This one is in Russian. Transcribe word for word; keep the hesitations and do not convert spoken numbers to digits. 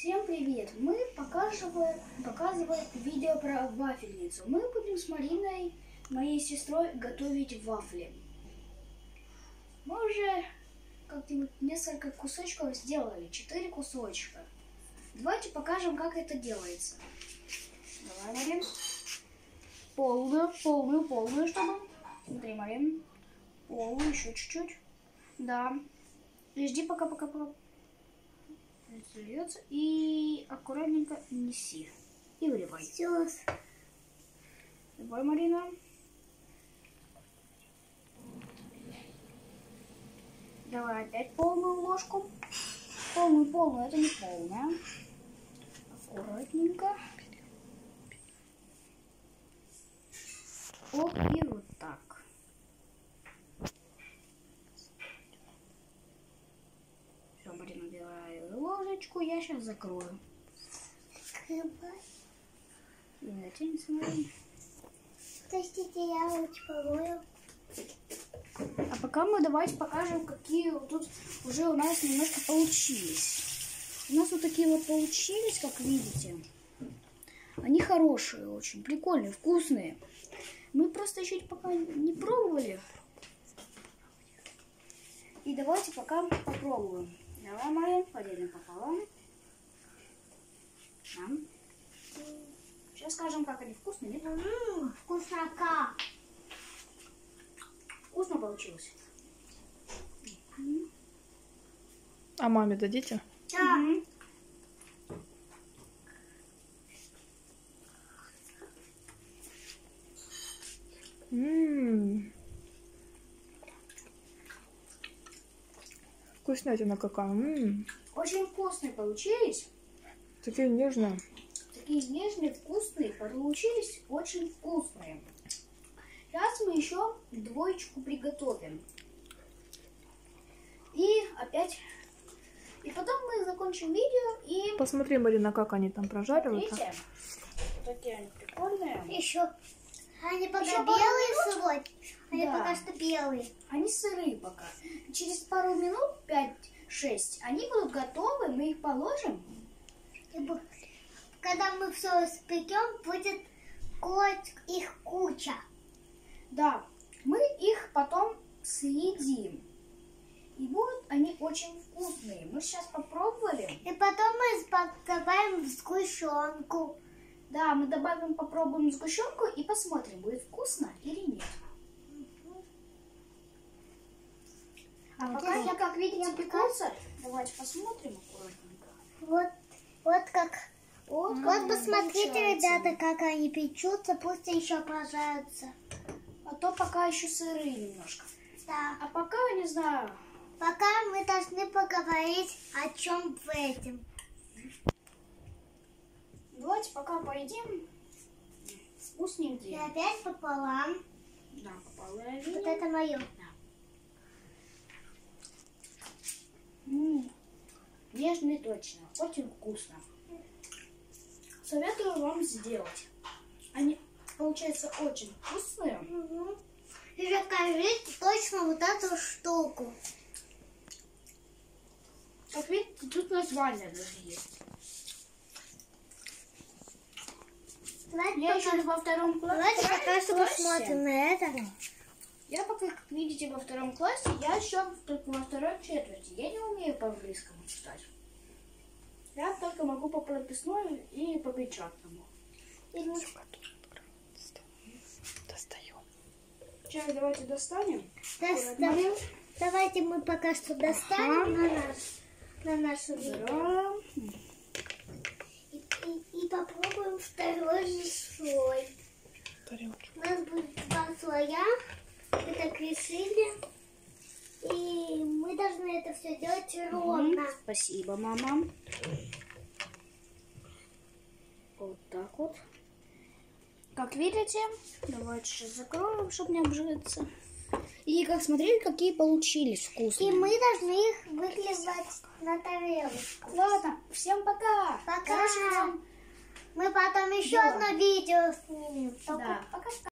Всем привет! Мы показываем, показываем видео про вафельницу. Мы будем с Мариной, моей сестрой, готовить вафли. Мы уже как-нибудь несколько кусочков сделали, четыре кусочка. Давайте покажем, как это делается. Давай, Марин. Полную, полную, полную, чтобы. Смотри, Марин. Полную, еще чуть-чуть. Да. И жди, пока, пока, пока. Зальется. И аккуратненько неси. И выливай. Все. Давай, Марина. Давай опять полную ложку. Полную, полную, это не полная. Аккуратненько. Оп, и вот так. Все, Марина, убирай ложечку. Я сейчас закрою. Открывай. И натянется, Марина. Простите, я лучше помою. А пока мы давайте покажем, какие вот тут уже у нас немножко получились. У нас вот такие вот получились, как видите. Они хорошие очень, прикольные, вкусные. Мы просто еще пока не пробовали. И давайте пока попробуем. Давай, Марин, поделим пополам. Нам. Сейчас скажем, как они вкусные, нет? Ммм, вкуснота. Вкусно получилось. А маме дадите? Да. Угу. Ммм. Вкуснятина какая. М-м. Очень вкусные получились. Такие нежные. Такие нежные, вкусные, получились очень вкусные. Сейчас мы еще двоечку приготовим. И опять... И потом мы закончим видео и... Посмотри, Марина, как они там прожариваются. Смотрите, такие они прикольные. Еще. Они пока Еще белые сегодня. Они Да. пока что белые. Они сырые пока. Через пару минут, пять-шесть, они будут готовы, мы их положим. И бу- когда мы все спекем, будет ко- их куча. Да, мы их потом съедим. И будут они очень вкусные. Мы сейчас попробовали. И потом мы добавим в сгущенку. Да, мы добавим, попробуем сгущенку и посмотрим, будет вкусно или нет. А Вот пока это- я, как видите, пекутся. Давайте посмотрим аккуратненько. Вот, вот как. Вот, М, вот посмотрите, получается. ребята, как они печутся, пусть еще пожарятся. А то пока еще сырые немножко. Да. А пока, не знаю, Пока мы должны поговорить о чем в этом. давайте пока поедим И вкусненькие. опять пополам. Да, половину. Вот это мое. М, Нежный точно, очень вкусно. Советую вам сделать. Они, получаются, очень вкусные. Угу. И закажите точно вот эту штуку. Как видите, тут название даже есть. Давайте Я пока, еще во втором кла- давайте пока что классе. посмотрим на это. Я пока, как видите, во втором классе, я еще только во второй четверти. Я не умею по-английскому читать. Я только могу по прописной и по печатному. И мы- Достаем. Чай давайте достанем. достанем. Давайте мы пока что достанем на, наш, на нашу видео. Забираем. И, и- и попробуем второй же слой. Тарелочку. У нас будет два слоя. Мы так решили. И мы должны это все делать ровно. Мгм. Спасибо, мама. Вот так вот. Как видите, давайте сейчас закроем, чтобы не обжиться. И как смотрели, какие получились вкусные. И мы должны их выклевать на тарелочку. Ладно, всем пока. Пока. Хорошего вам. Мы потом еще Да. одно видео снимем. Да, пока.